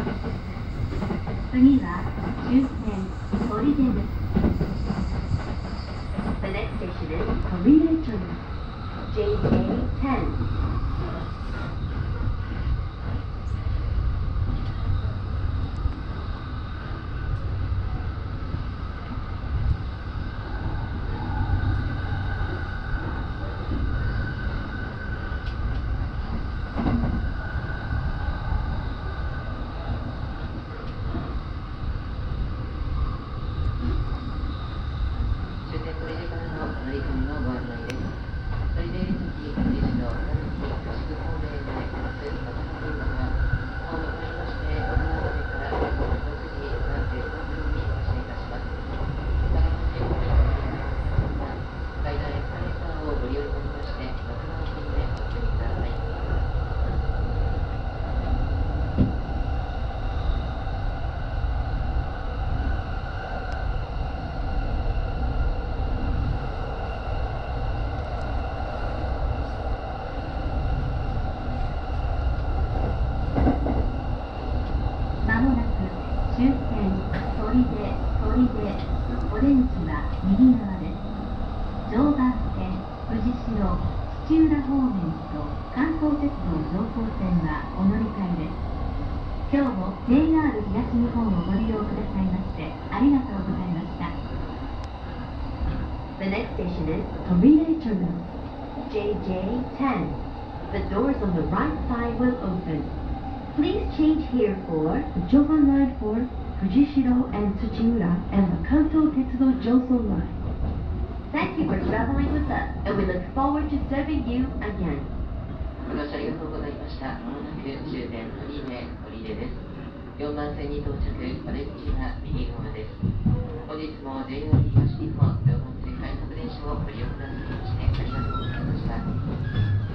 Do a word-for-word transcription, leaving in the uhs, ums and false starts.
次は終点砦です。The next station is Toride Terminal, J J ten. オレンジは右側です。常磐線、藤代、土浦方面と関東鉄道常総線はお乗り換えです。今日も ジェイアール 東日本をご利用くださいましてありがとうございました。The next station is Toride Terminal, J J ten. The doors on the right side will open. Please change here for the Joban Line for Fujishiro and Tsuchiura and the Kanto Tetsudo Joso Line. Thank you for traveling with us, and we look forward to serving you again. ご乗車ありがとうございました。まもなく終点鳥出鳥出です。よんばん線に到着、窓口は右側です。本日も ジェイアール 東日本常磐線快速電車をご利用くださいましてありがとうございました。